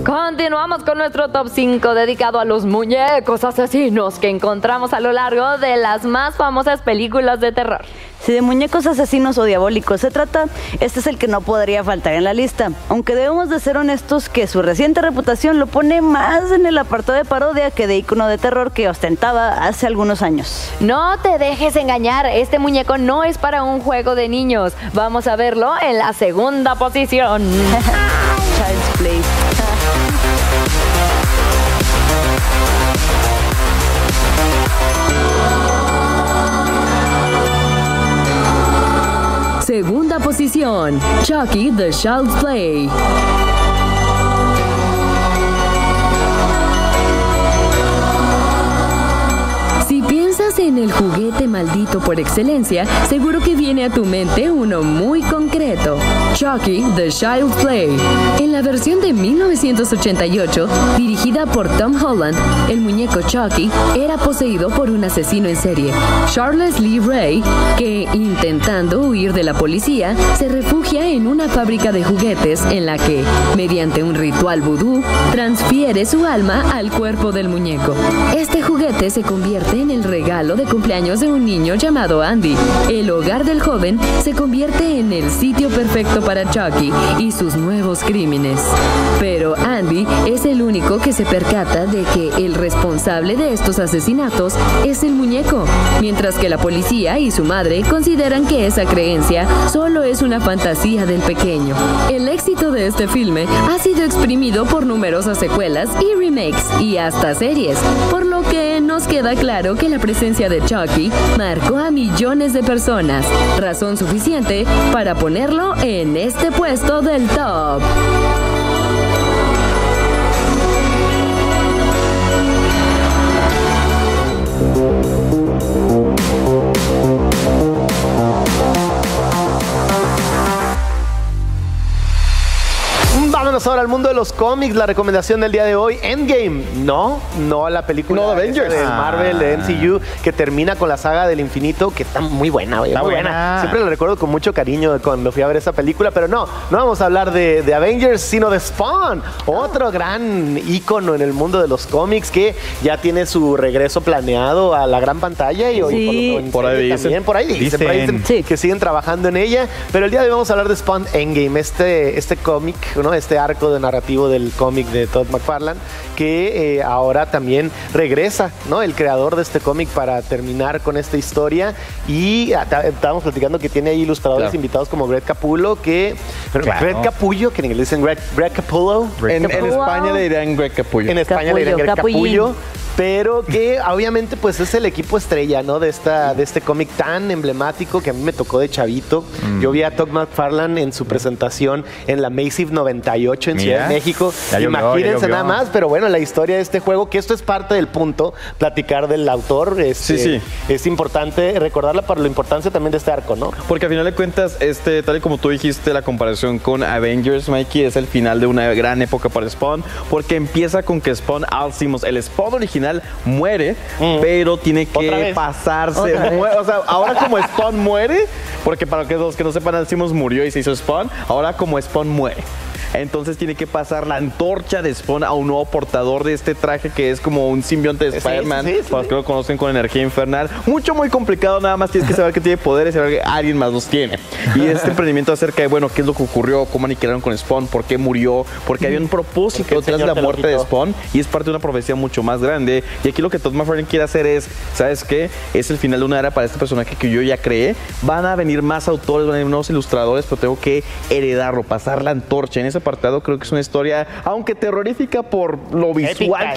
Continuamos con nuestro top 5 dedicado a los muñecos asesinos que encontramos a lo largo de las más famosas películas de terror. Si de muñecos asesinos o diabólicos se trata, este es el que no podría faltar en la lista, aunque debemos de ser honestos que su reciente reputación lo pone más en el apartado de parodia que de ícono de terror que ostentaba hace algunos años. No te dejes engañar, este muñeco no es para un juego de niños. Vamos a verlo en la segunda posición. Child's Play. Segunda posición, Chucky the Child's Play. Si piensas en el juguete maldito por excelencia, seguro que viene a tu mente uno muy concreto, Chucky the Child's Play. En la versión de 1988, dirigida por Tom Holland, el muñeco Chucky era poseído por un asesino en serie, Charles Lee Ray, que, intentando huir de la policía, se refugia en una fábrica de juguetes en la que, mediante un ritual vudú, transfiere su alma al cuerpo del muñeco. Este juguete se convierte en el regalo de cumpleaños de un niño llamado Andy. El hogar del joven se convierte en el sitio perfecto para Chucky y sus nuevos crímenes. Pero Andy es el único que se percata de que el responsable de estos asesinatos es el muñeco, mientras que la policía y su madre consideran que esa creencia solo es una fantasía del pequeño. El éxito de este filme ha sido exprimido por numerosas secuelas y remakes y hasta series, por lo que nos queda claro que la presencia de Chucky marcó a millones de personas, razón suficiente para ponerlo en este puesto del top. Vámonos ahora al mundo de los cómics. La recomendación del día de hoy, Endgame. No la película de Avengers de Marvel, de MCU, que termina con la saga del infinito, que está muy buena, güey. Está muy buena. Siempre la recuerdo con mucho cariño cuando fui a ver esa película, pero no vamos a hablar de Avengers, sino de Spawn, otro gran ícono en el mundo de los cómics que ya tiene su regreso planeado a la gran pantalla y hoy por ahí dicen que siguen trabajando en ella, pero el día de hoy vamos a hablar de Spawn Endgame, este cómic, ¿no? Este arco de narrativo del cómic de Todd McFarlane, que ahora también regresa, ¿no? El creador de este cómic para terminar con esta historia. Y estábamos platicando que tiene ahí ilustradores invitados como Greg Capullo, Greg Capullo, que en inglés dicen Greg Capullo. En España le dirán Greg Capullo. En España le dirán Greg Capullo. Pero que obviamente pues es el equipo estrella, ¿no? De este cómic tan emblemático que a mí me tocó de chavito. Yo vi a Todd McFarlane en su presentación en la Massive 98 en Ciudad de México. Imagínense nada más, pero bueno, la historia de este juego, que esto es parte del punto, platicar del autor. Es importante recordarla para la importancia también de este arco, ¿no? Porque al final de cuentas, tal y como tú dijiste, la comparación con Avengers, Mikey, es el final de una gran época para Spawn, porque empieza con que Spawn Alzheimer, el Spawn original, muere, pero tiene que pasarse. O sea, ahora como Spawn muere, porque para los que no sepan, Alzheimer murió y se hizo Spawn, ahora como Spawn muere. Entonces tiene que pasar la antorcha de Spawn a un nuevo portador de este traje que es como un simbionte de Spider-Man, para los que lo conocen, con energía infernal. Muy complicado, nada más tienes que saber que tiene poderes y saber que alguien más los tiene. Y este emprendimiento acerca de, bueno, qué es lo que ocurrió, cómo aniquilaron con Spawn, por qué murió, porque había un propósito detrás de la muerte de Spawn y es parte de una profecía mucho más grande. Y aquí lo que Todd McFarlane quiere hacer es, ¿sabes qué? Es el final de una era para este personaje que yo ya creé. Van a venir más autores, van a venir nuevos ilustradores, pero tengo que heredarlo, pasar la antorcha. En ese apartado creo que es una historia, aunque terrorífica por lo visual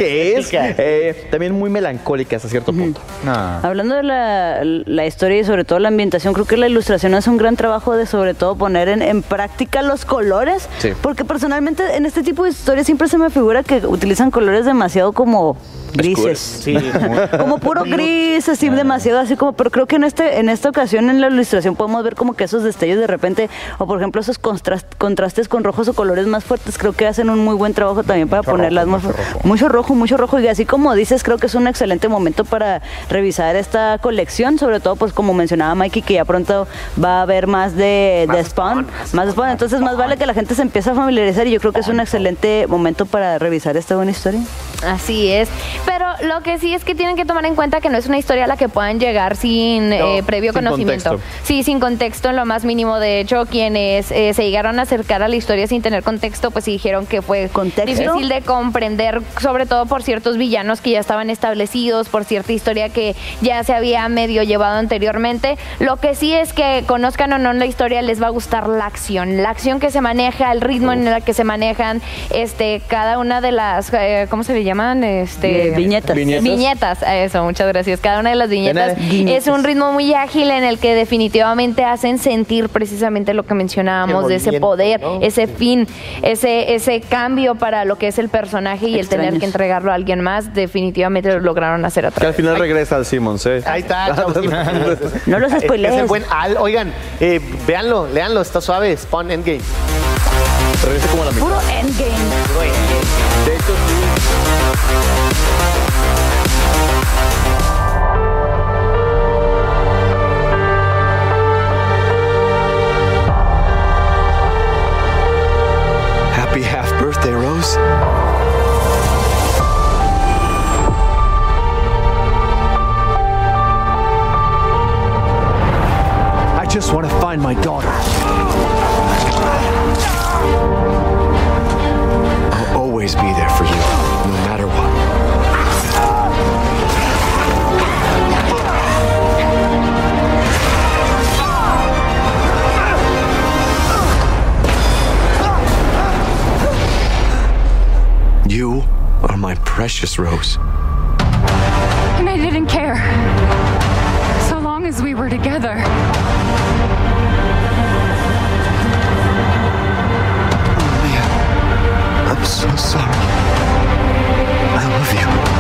también muy melancólica hasta cierto punto. Hablando de la historia y sobre todo la ambientación, creo que la ilustración hace un gran trabajo de sobre todo poner en práctica los colores, porque personalmente en este tipo de historias siempre se me figura que utilizan colores demasiado como grises, como puro gris, así demasiado así como, pero creo que en esta ocasión en la ilustración podemos ver como que esos destellos de repente, o por ejemplo esos contrastes con rojos o colores colores más fuertes, creo que hacen un muy buen trabajo también para ponerlas más mucho rojo, y así como dices, creo que es un excelente momento para revisar esta colección, sobre todo pues como mencionaba Mikey, que ya pronto va a haber más de Spawn, entonces más vale que la gente se empiece a familiarizar y yo creo que es un excelente momento para revisar esta buena historia. Así es, pero lo que sí es que tienen que tomar en cuenta que no es una historia a la que puedan llegar sin previo conocimiento. Contexto. Sí, sin contexto en lo más mínimo. De hecho, quienes se llegaron a acercar a la historia sin tener contexto, pues sí dijeron que fue difícil de comprender, sobre todo por ciertos villanos que ya estaban establecidos, por cierta historia que ya se había medio llevado anteriormente. Lo que sí es que conozcan o no la historia, les va a gustar la acción que se maneja, el ritmo en el que se manejan cada una de las, ¿cómo se le llaman? Viñetas, eso, muchas gracias. Cada una de las viñetas es un ritmo muy ágil en el que definitivamente hacen sentir precisamente lo que mencionábamos de ese poder, ¿no? Ese fin, ese cambio para lo que es el personaje y el tener que entregarlo a alguien más, definitivamente lo lograron hacer a través. Que al final regresa al Simmons, ¿eh? Ahí está, no los spoilees. Es el buen Al. Oigan, véanlo, léanlo, está suave. Spawn Endgame. Regresa como la mitad. Puro Endgame. De hecho, Happy half birthday, Rose. I just want to find my daughter. I'll always be there for you, no matter what. You are my precious Rose. And I didn't care. So long as we were together. Oh, man. I'm so sorry. I love you.